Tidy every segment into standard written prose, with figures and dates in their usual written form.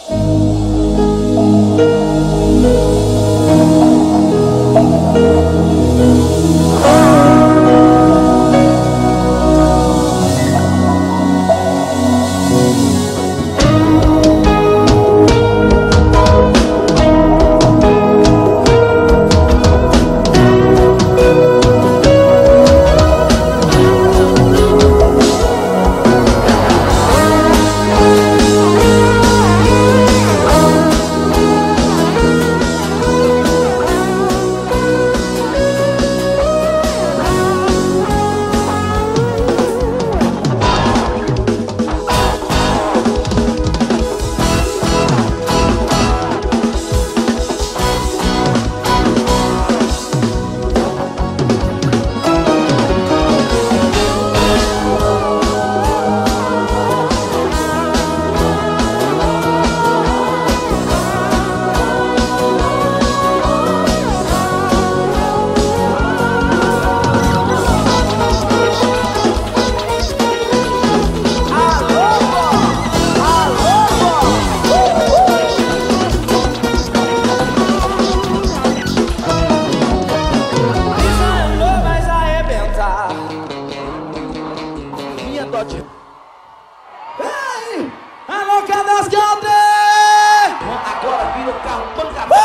Ei! Alô, cadê as gatas? Agora vira o carro pancadão.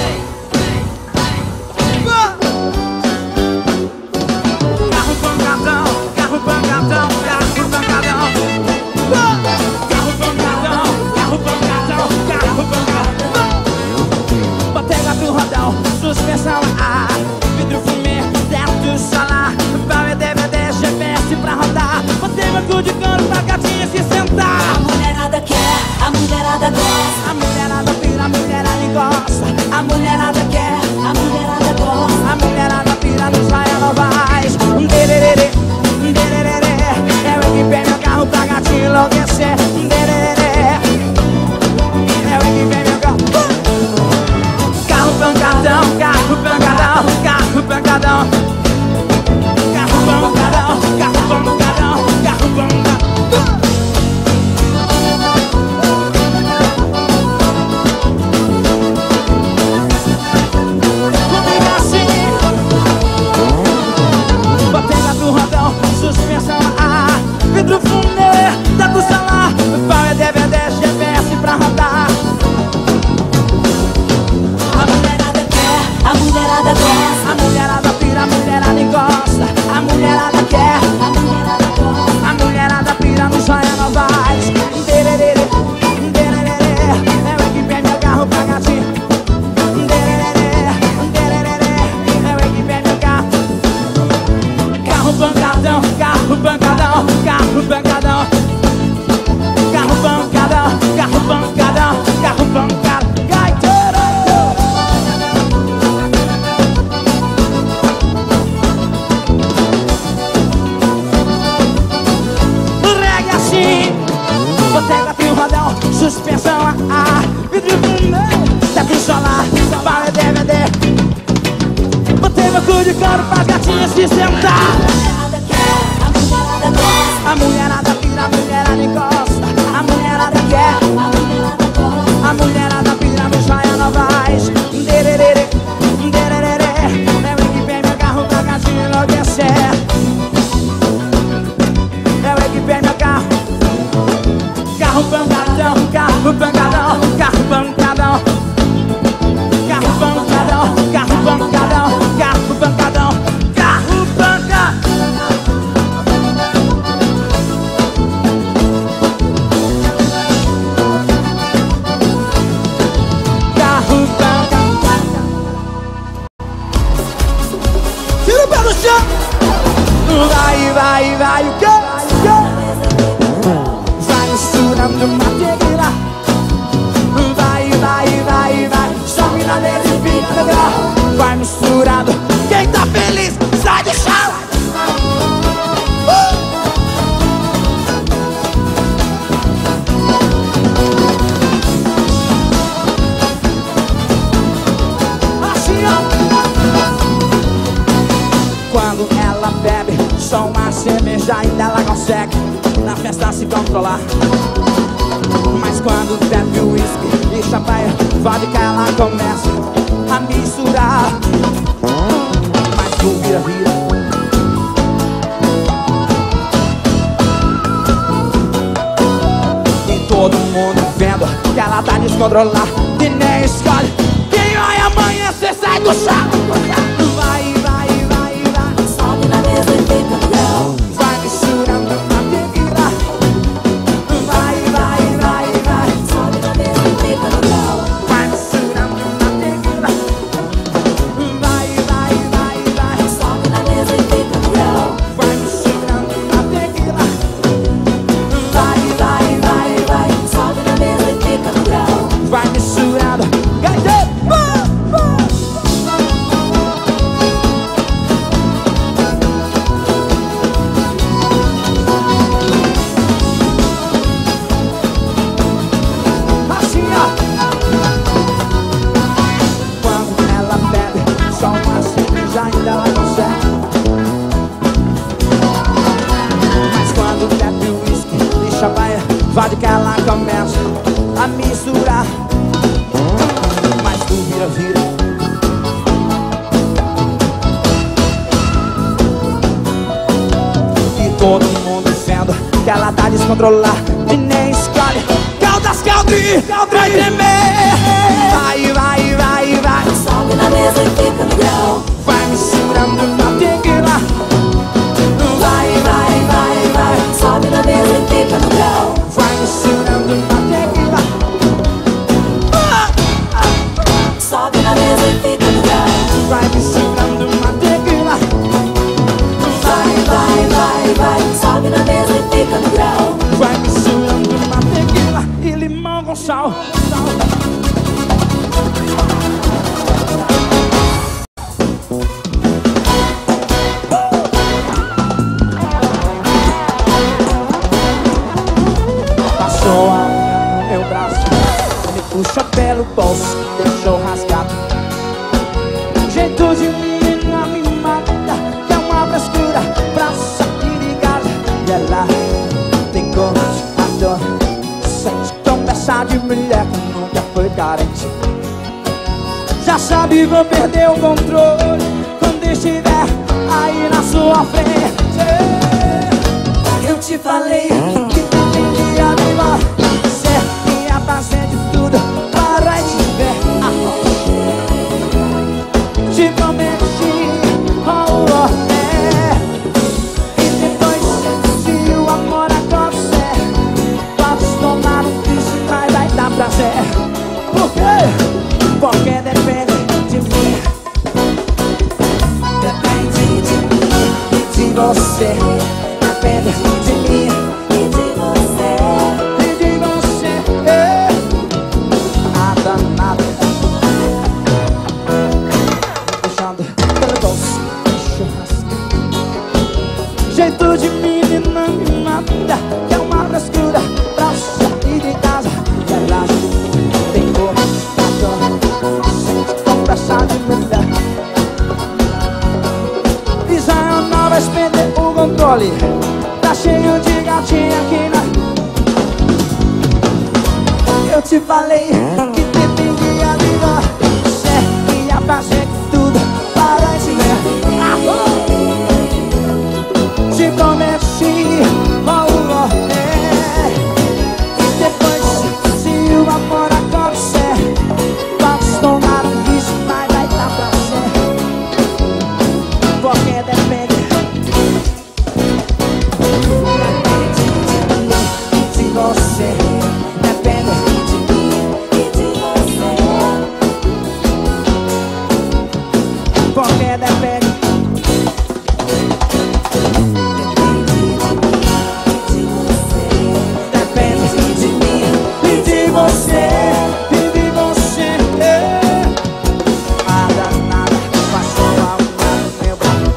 Carro pancadão, carro pancadão, carro pancadão. Carro pancadão, carro pancadão, carro pancadão. Botega do rodão, suspensão a ar, vidro fumê, teto solar, pau e DVD, GPS pra rodar. Botei meu cu de cano pra gatinha se sentar. A mulherada quer, a mulherada gosta. A mulherada pira, a mulherada encosta. A mulherada quer, a mulherada gosta. A mulherada pira no Saia Novais. Dererê, dererê. Eu equipei meu carro pra gatinha enlouquecer. Dererê. Eu equipei meu carro. Carro pancadão, carro pancadão, carro pancadão. Carro pancadão, carro pancadão, carro pancadão. Suspensão a ar, vidro fumê, teto solar, pau e DVD, GPS pra rodar. A mulherada quer, a mulherada gosta. A mulherada pira, a mulherada encosta. A mulherada quer, a mulherada gosta. a mulherada pira no Saia Novais. Dererê, dererê. Eu equipei meu carro pra gatinho. Dererê, dererê. Eu equipei meu carro. Carro pancadão, carro pancadão, carro pancadão. Carro pancadão, carro pancadão, carro pancadão. Gaiteiro! Reggae assim, botega tem um rodão, suspensão a ar, vidro fumê, teto solar, pau e DVD. Botei meu cu de couro pras gatinhas se sentar. A mulherada pira, a mulherada encosta. A mulherada quer, a mulherada gosta. a mulherada pira no Saia Novais. Dererê, dererê. Eu equipei meu carro pra gatinha enlouquecer. Eu equipei meu carro. Carro pancadão, carro pancadão, carro pancadão. Carro pancadão, carro pancadão, carro pancadão. Carro pancadão. Tira o pé do chão. Vai, vai, vai, o quê? Vai misturando uma tequila. Vai, vai, vai, vai. Sobe na mesa e fica legal. Vai misturando. Quem tá feliz, sai do chão. Assim, ó. Quando ela bebe só uma cerveja, ainda ela consegue na festa se controlar. Mas quando bebe o uísque, vodka ela começa a misturar. Mas tu vira. E todo mundo vendo que ela tá descontrolada e nem escolhe quem vai amanhecer, sai do chão. Vai, vai, vai, vai. Sobe na mesa e fica no grau. Vai misturando na tequila. Vai, vai, vai, vai. Sobe na mesa e fica no grau. Vai misturando na tequila. Vai, vai, vai, vai. Sobe na mesa e fica no grau. Vai misturando na tequila. Vai, vai, vai, vai. Sobe na mesa e fica no grau. Vai misturando. Gaitê! Assim, ó. Quando ela bebe só uma cerveja ainda ela consegue. Mas quando bebe uísque e champanhe, vodka ela começa a misturar. Mas tu vira, vira. E todo mundo vendo que ela tá descontrolada e nem escolhe. Caldas, Caldri, vai tremer. Vai, vai, vai, vai. Sobe na mesa e fica no grau. Vai misturando na tequila. Vai, vai, vai, vai. Sobe na mesa e fica no grau. Vai misturando na tequila. Sobe na mesa e fica no grau. Vai misturando na tequila. Vai, vai, vai, vai. Sobe na mesa e fica no grau. Vai misturando na tequila e limão com sal. Passou a unha no meu braço, me puxa pelo bolso, deixou rasgado. Jeito de menina me mata, que é uma frescura pra sair de casa. E ela tem corte, adolescente, conversa de mulher que nunca foi carente. Já sabe, vou perder o controle quando estiver aí na sua frente. Eu te falei que deveria me você ia fazer de tudo para te ver. Te prometi, oh, oh, é. E depois, se o amor acontecer, pode tomar um bicho, mas vai dar prazer. Por quê? Porque depende de mim. Depende de mim e de você. Depende de mim E de você. e de você. Nada, nada. Puxando pelo bolso, churrasco. Jeito de menina me mata, que é uma frescura pra sair de casa. E ela tem cor, sente conversa de mulher. Israel vai perder o controle. Tá cheio de gatinha aqui na... Eu te falei que dependia de você, ia fazer tudo para te ver. Te prometi, oh, oh, é. E depois, se o amor acontecer, vamos tomar um bicho, mas vai dar pra ser. Porque depende de você. Depende De mim e de você. porque depende. Depende de mim e de você. Depende de mim e de você. E de você. Nada, nada. Passou a unha no meu braço.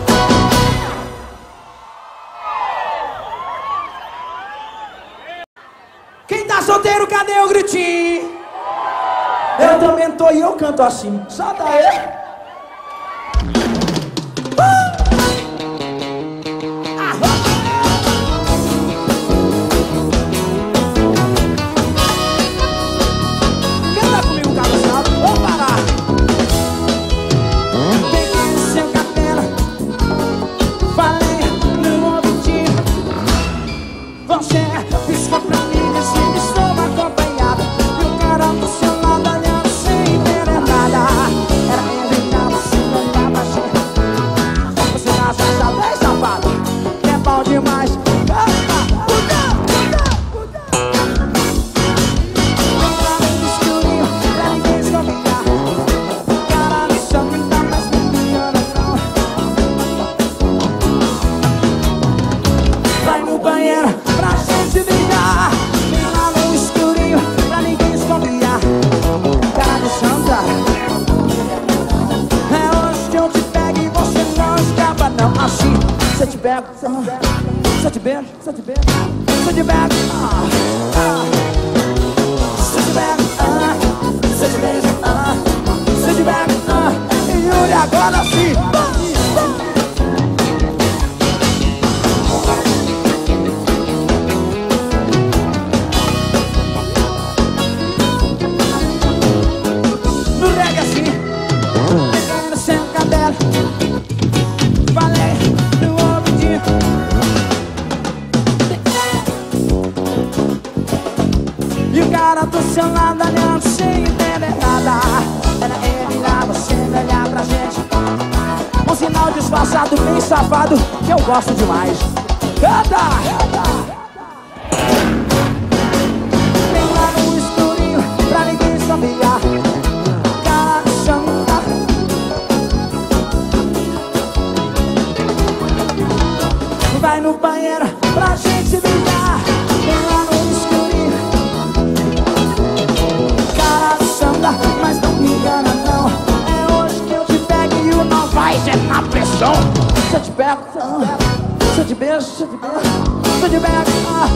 Quem tá solteiro, cadê o gritinho? Eu também tô e eu canto assim. Solta aí. Canta comigo, Carlos. pego, se eu te beijo, se eu te beijo, se eu te pego, se eu te pego, se eu te beijo, se eu te pego, e Yuri, agora sim. No reggae assim, pegando sem cabelo, falei no ouvidinho. E o cara do seu lado olhando sem entender nada. Era ele lá, você olhar pra gente. Um sinal disfarçado, bem safado, que eu gosto demais. Canta! Bem lá no escurinho, pra ninguém sabiar. Cara de chanta. Vai no banheiro pra gente brilhar. Bem lá no escurinho, cara de chanta. Mas não me engana não, é hoje que eu te pego e o não vai ser na pressão. Se eu te pego, se eu te beijo, se eu te beijo, se eu te pego,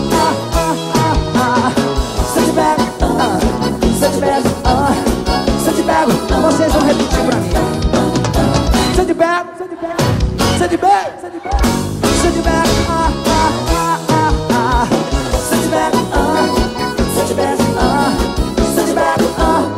se eu te pego, se eu te beijo, se eu te pego, vocês vão repetir pra mim. Se eu te pego, se eu te pego, se eu te beijo, se eu te pego, se eu te pego, se eu te pego, se eu te beijo, se eu te pego,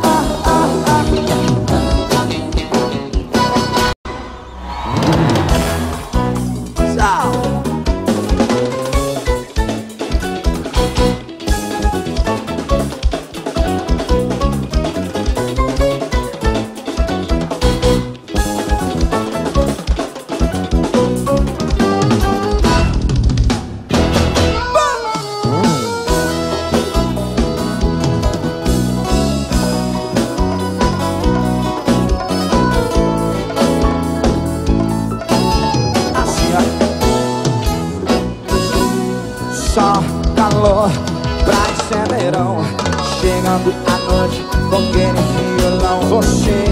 só calor, praia sem verão. Chegando à noite com aquele violão. Você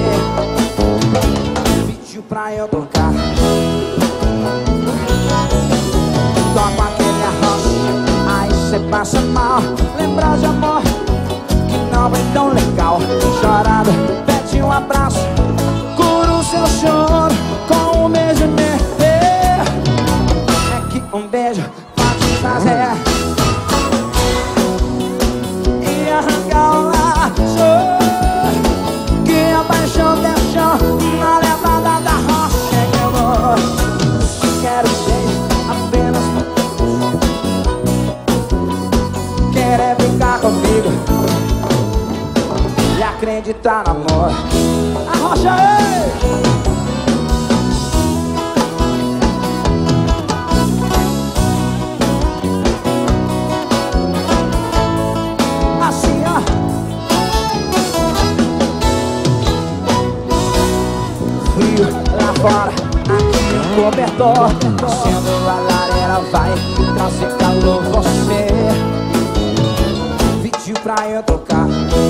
pediu pra eu tocar. Toca aquele arroz, aí cê passa mal. Lembra de amor que não é tão legal. Chorado, pede um abraço, cura o seu choro com um beijo meu. É que um beijo fazer e arrancar o laço, que a paixão deixou na levada da rocha. Eu vou, quero ser apenas querer ficar comigo e acreditar no amor. A rocha, ei! Lá fora, aqui no cobertor, acendo a lareira, vai trazer calor. Você pediu pra eu tocar.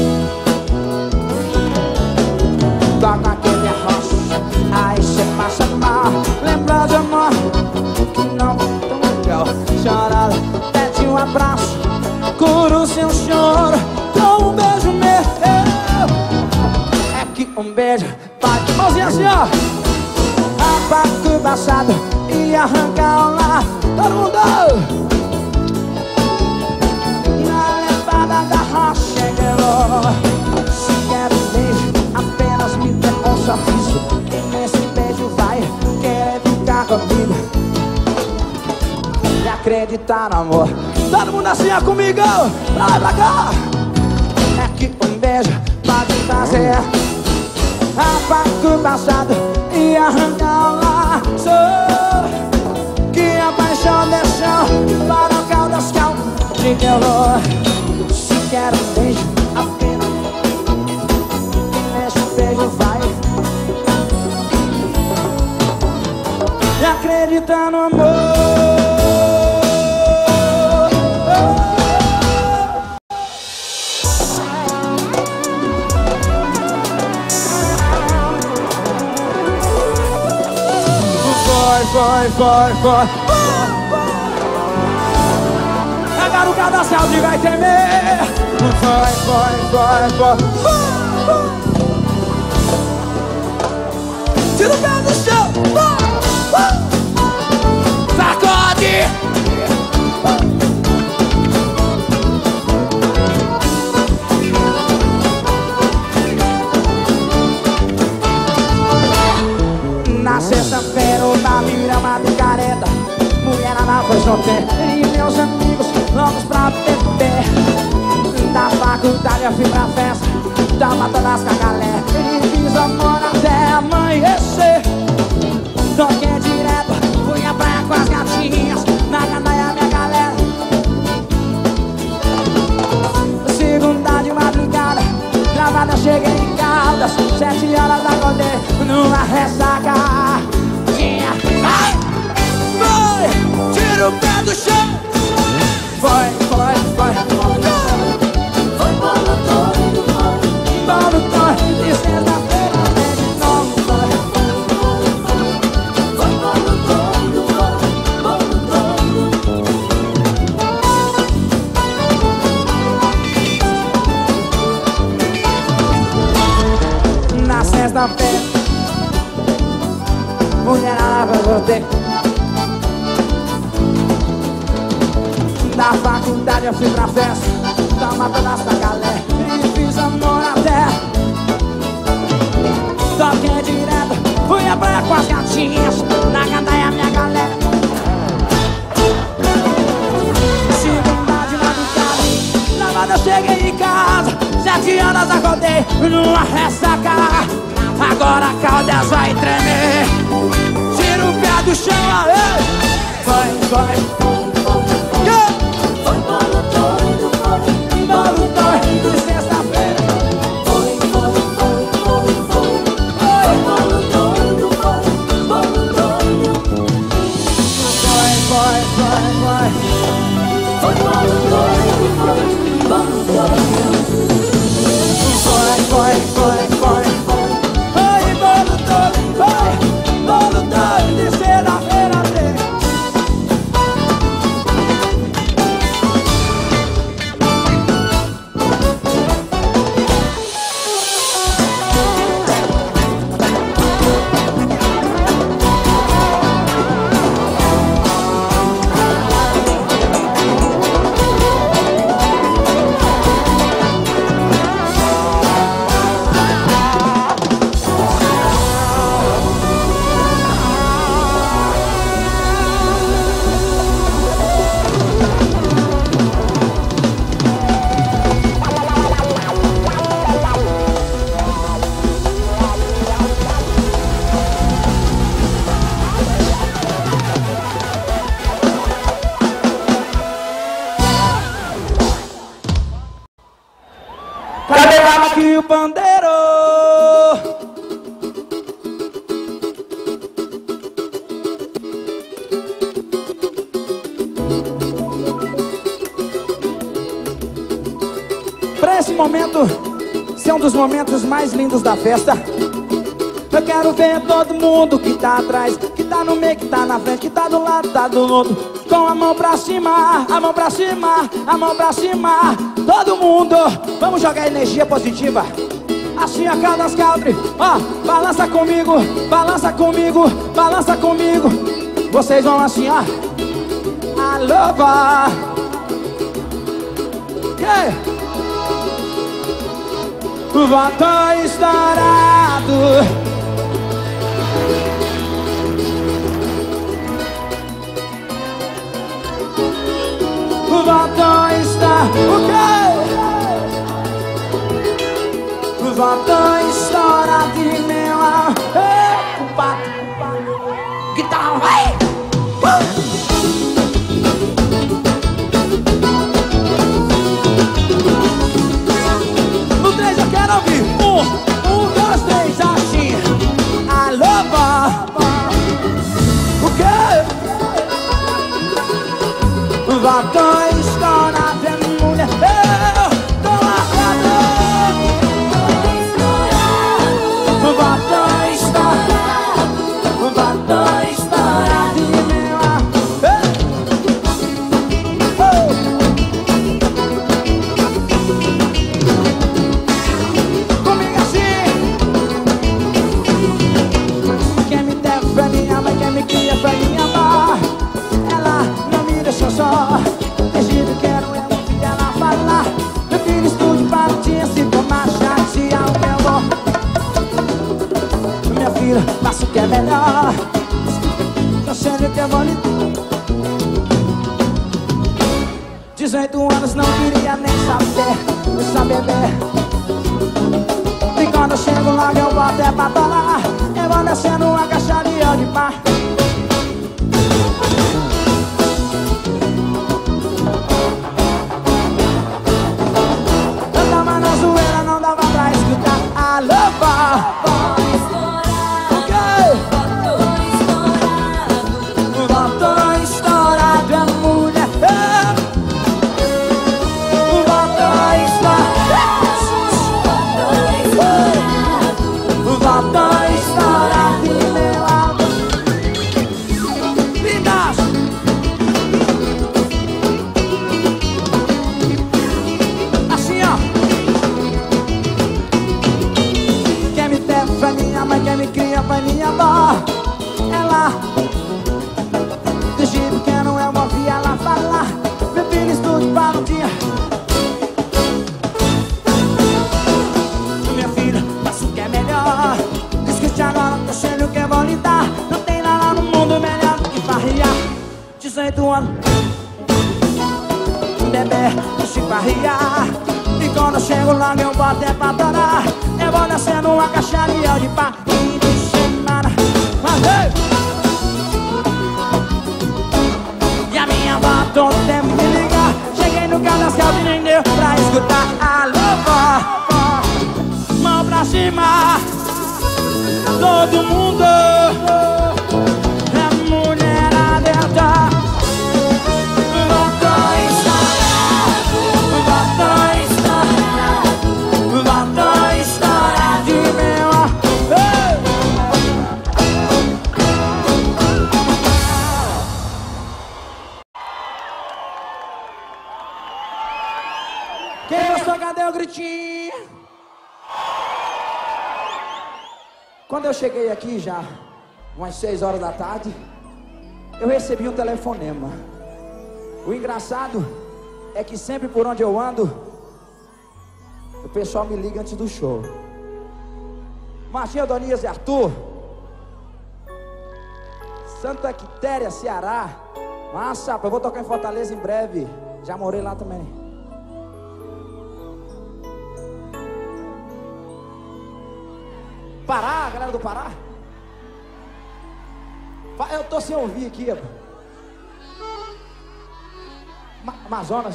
Toca aquele arroz, aí cê passa mal. Lembra de amor que não é tão legal. Chorada, pede um abraço, cura o seu choro com um beijo meu. É que um beijo bate, mãozinha assim, ó. Apaga o passado e arranca o lá. Todo mundo! Na levada da rocha eu se quer um beijo, apenas me dê um sorriso. E nesse beijo vai querer ficar comigo e acreditar no amor. Todo mundo assim, ó, comigo! Pra lá e pra cá! É que um beijo pode fazer. Apaga o passado e arrancar o laço, que a paixão deixou para o caldo das calmas de calor. Se quer um beijo, apenas nesse beijo vai e acredita no amor. Vai. Agora o cadastral de vai tremer. Vai. Tira o pé do chão. Sacode. Na sexta-feira o Tamira Madrugareta, mulherada foi solteira e meus amigos vamos pra beber. Da faculdade eu fui pra festa, tava todas com a galera e fiz amor até amanhecer. Toquei direto, fui à praia com as gatinhas, na gandaia minha galera. Segunda de madrugada, gravada eu cheguei em Caldas, 7 horas da acordei numa ressaca. Vai, tira o pé do chão. Vai. Bolo doido, de sexta-feira até de novo. Na sexta-feira, mulherada vai voltar. Da faculdade eu fui pra festa, tava todas da galera e fiz amor até. Toquei direto, fui à praia com as gatinhas, na gandaia minha galera. Segunda de madrugada, lavada eu cheguei em casa, 7 horas acordei numa ressaca. Agora a Caldas vai tremer. Tira o pé do chão, aê. Vai. Bolo doido, de sexta-feira. Bolo doido. Vai. Bolo doido, de sexta-feira. Aqui o pandeiro. Pra esse momento ser um dos momentos mais lindos da festa, eu quero ver todo mundo que tá atrás, que tá no meio, que tá na frente, que tá do lado, tá do outro, com a mão pra cima, a mão pra cima, a mão pra cima. Todo mundo, vamos jogar energia positiva. Assim a Caldas Country, ó, balança comigo, balança comigo, balança comigo. Vocês vão assim, ó. Aloha. Yeah. O batom estourado. O batom está... O quê? O batom estourado e meu amor. O pato. Guitarra, vai! No 3 eu quero ouvir. 1, 2, 3, assim. Aloha. O quê? O batom estourado é mulher. Eu tô atrás. O que eu vou lhe dar. 18 anos não queria nem saber, só beber. E quando eu chego logo eu boto é pra torar. Eu vou descendo uma caixa de óleo de mar. Eu tava na zoeira, não dava pra escutar. Alô, vó. Foi minha avó, ela desde pequeno eu ouvi ela falar: meu filho, estude para um dia. Meu filho, faça o que é melhor. Escute agora o conselho que eu vou lhe dar. Não tem nada no mundo melhor do que farriar. 18 anos, bebê, deixa eu farriar. E quando eu chego lá eu boto é pra adorar. Eu vou descendo uma caixa de óleo de pá. E a minha avó todo tempo me liga. Cheguei no Cadascal e nem deu pra escutar. Alô, vó, mão pra cima. Todo mundo é mulher adentro. Voltou estourado, voltou estourado, voltou estourado de meu amor. Quem gostou, cadê o gritinho? Quando eu cheguei aqui já, umas 6 horas da tarde, eu recebi um telefonema. O engraçado é que sempre por onde eu ando, o pessoal me liga antes do show. Martinho, Adonias e Arthur, Santa Quitéria, Ceará. Massa, eu vou tocar em Fortaleza em breve. Já morei lá também. Pará, galera do Pará. Eu tô sem ouvir aqui. Amazonas.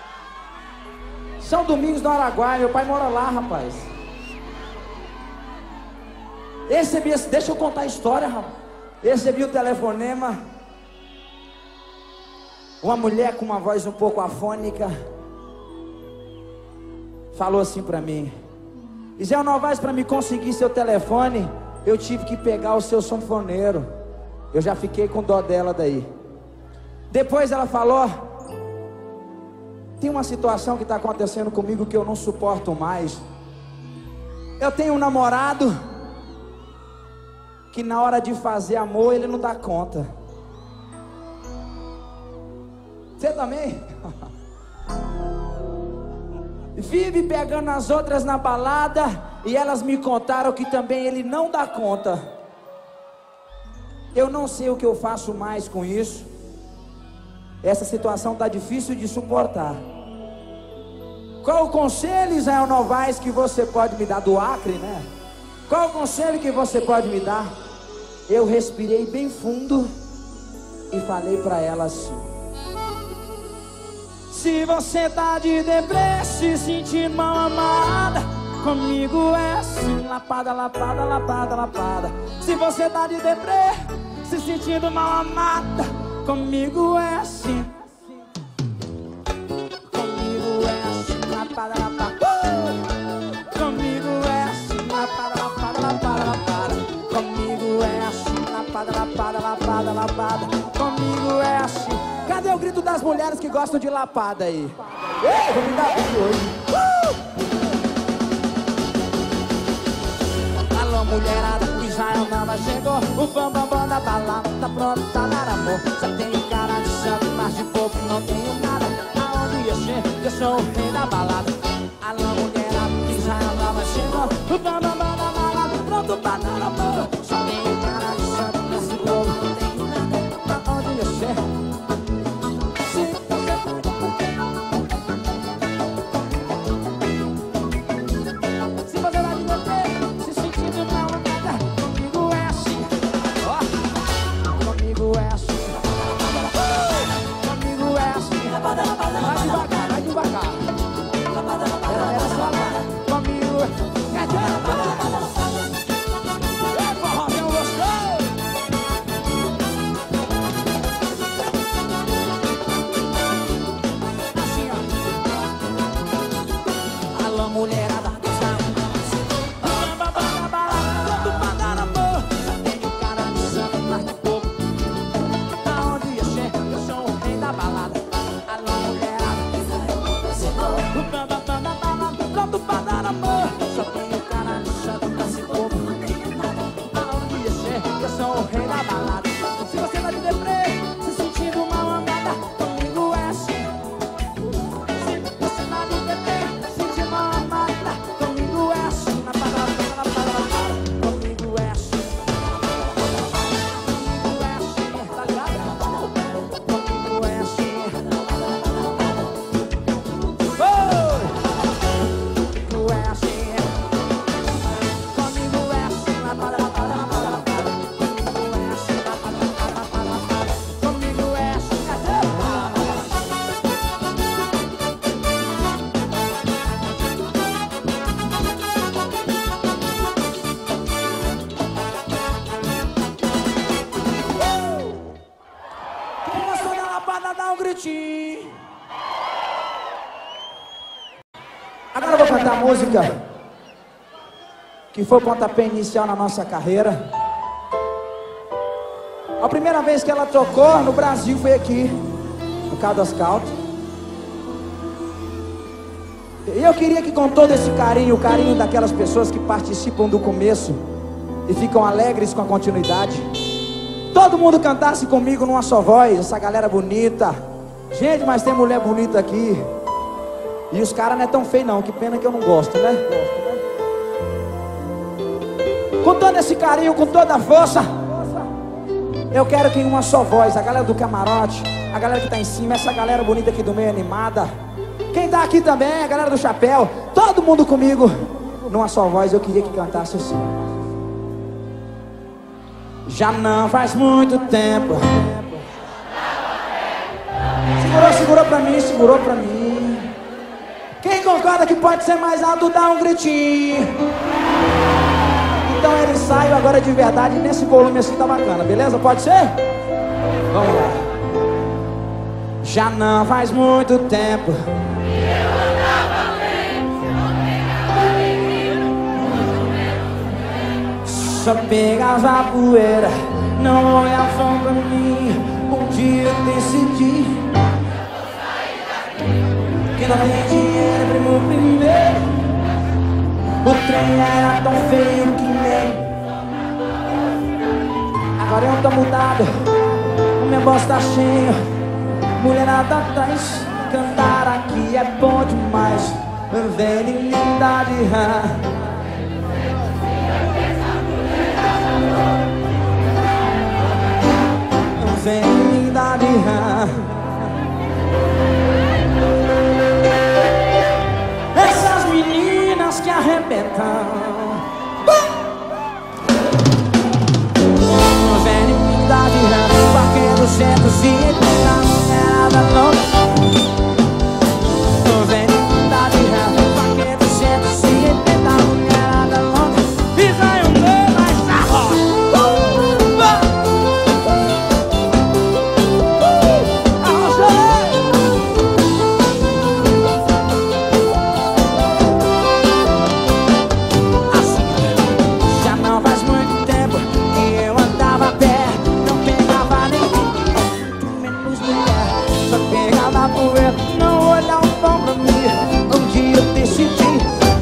São Domingos do Araguaia. Meu pai mora lá, rapaz. Deixa eu contar a história, rapaz. Recebi o telefonema. Uma mulher com uma voz um pouco afônica falou assim pra mim: Zé Novaes, para me conseguir seu telefone, eu tive que pegar o seu sanfoneiro. Eu já fiquei com dó dela daí. Depois ela falou: tem uma situação que está acontecendo comigo que eu não suporto mais. Eu tenho um namorado que na hora de fazer amor ele não dá conta. Você também? Vive pegando as outras na balada e elas me contaram que também ele não dá conta. Eu não sei o que eu faço mais com isso. Essa situação tá difícil de suportar. Qual o conselho, Israel Novaes, que você pode me dar? Do Acre, né? Qual o conselho que você pode me dar? Eu respirei bem fundo e falei pra ela assim: se você tá de deprê, se sentindo mal amada, comigo é assim, lapada, lapada, lapada, lapada. Se você tá de deprê, se sentindo mal amada, comigo é assim. Comigo é assim, lapada, lapada. Comigo é assim, lapada, lapada, lapada, lapada. Comigo é assim, lapada, lapada, lapada, lapada. Comigo é assim. Cadê o grito das mulheres que gostam de lapada aí? Ei, vou me dar aqui hoje. Alô, mulherada, o Israel Novaes chegou. O bambambam da balada tá pronto, tá dar amor. Só tenho cara de santo, mas de pouco não tenho nada. Aonde eu chego, eu sou o rei da balada. Alô, mulherada, o Israel Novaes chegou. O bambambam da balada pronto pra dar amor. Só tenho cara de santo, mas de pouco não tenho nada. cantar a música que foi o pontapé inicial na nossa carreira. A primeira vez que ela tocou no Brasil foi aqui, no Caldas Country. E eu queria que, com todo esse carinho, o carinho daquelas pessoas que participam do começo e ficam alegres com a continuidade, todo mundo cantasse comigo numa só voz, essa galera bonita. Gente, mas tem mulher bonita aqui. E os caras não é tão feio não, que pena que eu não gosto, né? Com todo esse carinho, com toda a força, eu quero que em uma só voz, a galera do camarote, a galera que tá em cima, essa galera bonita aqui do meio animada, quem tá aqui também, a galera do chapéu, todo mundo comigo, numa só voz, eu queria que cantasse assim. Já não faz muito tempo. Segurou pra mim, segurou pra mim. Quem concorda que pode ser mais alto, dá um gritinho. Então ele saiu agora de verdade, nesse volume assim tá bacana, beleza? Pode ser? Vamos lá. Já não faz muito tempo. Só pegava poeira, não olhava pra mim. Um dia eu decidi que não tem dinheiro pro primeiro. O trem era tão feio que nem. Agora eu tô mudado, o meu bolso tá cheio. Mulherada atrás, cantar aqui é bom demais. Vem linda de rã. Vem linda de rã. Essas meninas que arrebentam. Vem linda de rã. Vaqueiro 280, mulherada louca. Vem linda de rã. Vaqueiro 280, mulherada louca. E vai o meu mais arroz. Não olhar um pão pra mim. Um dia eu decidi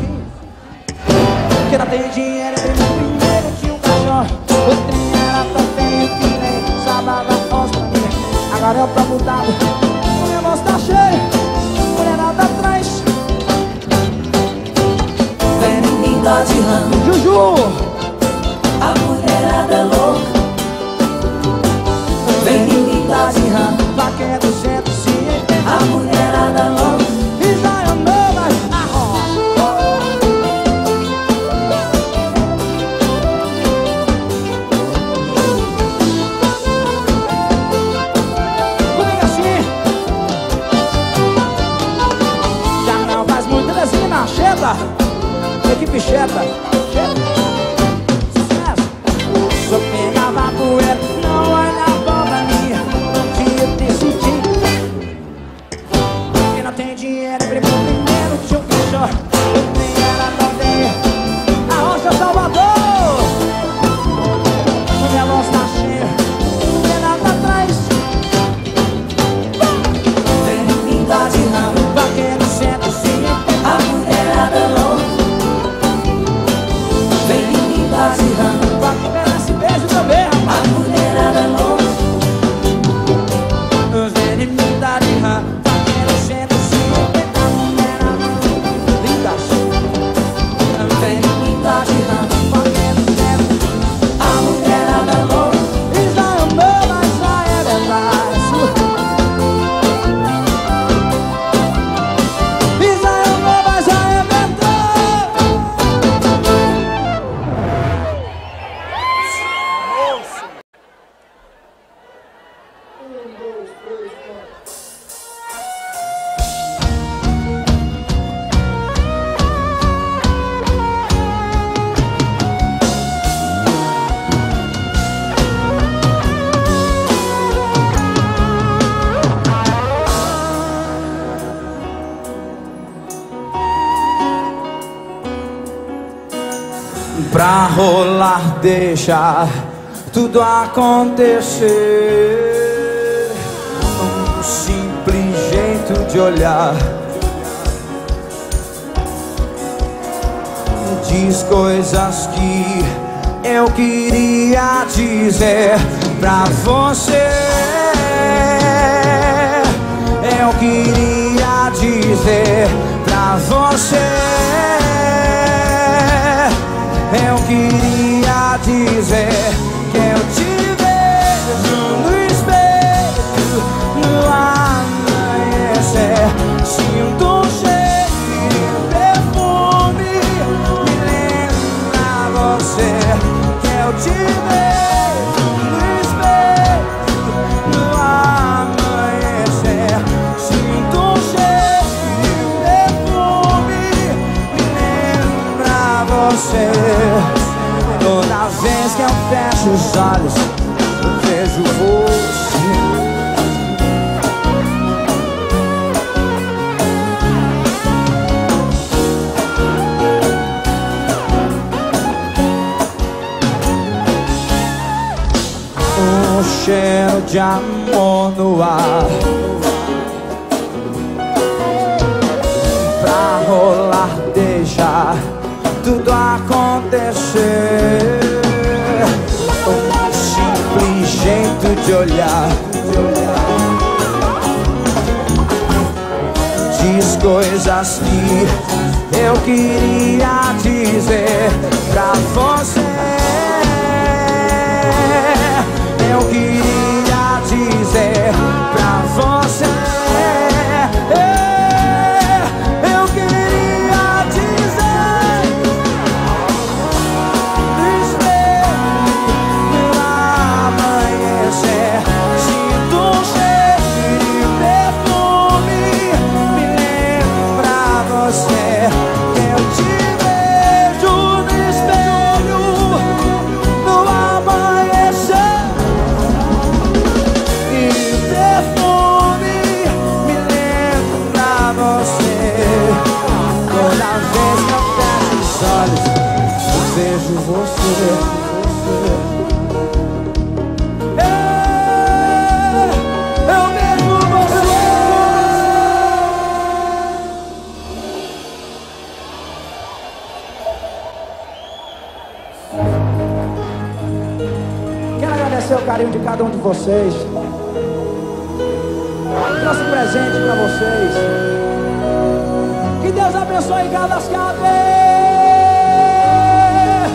que não tem dinheiro. Primeiro tinha um cachorro, o trem era tão feio que nem sabava voz pra mim. Agora eu tô mudado, o meu bolso tá cheio, mulherada atrás. Vem linda de rã, Juju, a mulherada louca. Vem linda de rã, vaqueiro 280, a mulherada louca. e já eu não mais arroz. Comigo assim. Já não faz muito desenho na cheta. Equipe cheta. Sucesso. Só pegava poeira, não olhava pra mim. Um dia eu decidi que não tem dinheiro. Primeiro tinha um cachorro, o trem era tão feio. A Rocha Salvador. O meu bolso tá cheio, não tem nada atrás. Vem linda de rã, Vaqueiro 280, a mulherada louca. Pra rolar, deixar tudo acontecer. Um simples jeito de olhar diz coisas que eu queria dizer pra você. Eu queria dizer pra você. Eu queria dizer que eu te vejo no espelho, no amanhecer. Sinto um cheiro, perfume, me lembra você. Que eu te vejo no espelho, no amanhecer. Sinto um cheiro, perfume, me lembra você. Toda vez que eu fecho os olhos, eu vejo você. Um cheiro de amor no ar, pra rolar, deixar tudo acontecer. Um simples jeito de olhar diz coisas que eu queria dizer pra você. Eu queria dizer pra você. Eu queria dizer no espelho, no amanhecer. Sinto um cheiro de perfume, me lembra você. Eu te vejo no espelho, no amanhecer. E perfume me lembra você. Toda vez que eu fecho os olhos, eu vejo você. Eu vejo você. Quero agradecer o carinho de cada um de vocês. Trouxe um presente pra vocês. Que Deus abençoe cada vez.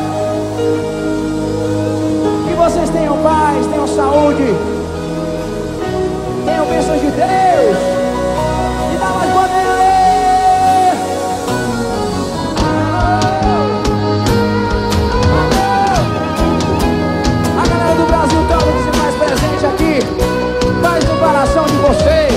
Que vocês tenham paz, tenham saúde, tenham bênçãos de Deus. E dá mais poder. A galera do Brasil toda que se faz presente aqui, faz no coração de vocês.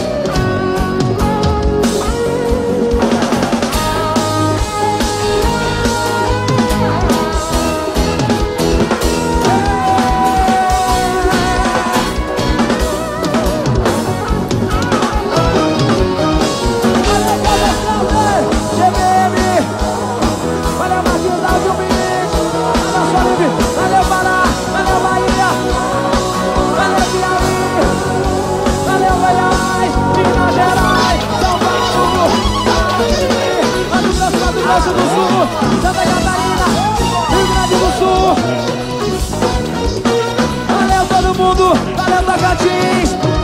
Valeu, Marquinhos da Áudio Mix. Valeu, Solive. Valeu, Pará. Valeu, Bahia. Valeu, Piauí. Valeu, Goiás. Minas Gerais. São Paulo. Valeu, Mato Grosso do Sul. Santa Catarina. Rio Grande do Sul. Valeu, todo mundo. Valeu, Tocantins.